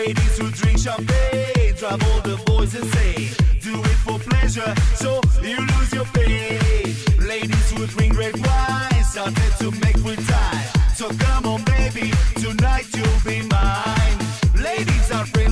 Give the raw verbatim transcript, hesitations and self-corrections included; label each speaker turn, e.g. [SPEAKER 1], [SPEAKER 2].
[SPEAKER 1] Ladies who drink champagne, drive all the boys insane. Do it for pleasure, so you lose your pain. Ladies who drink red wine, started to make with time. So come on baby, tonight you'll be mine. Ladies are free.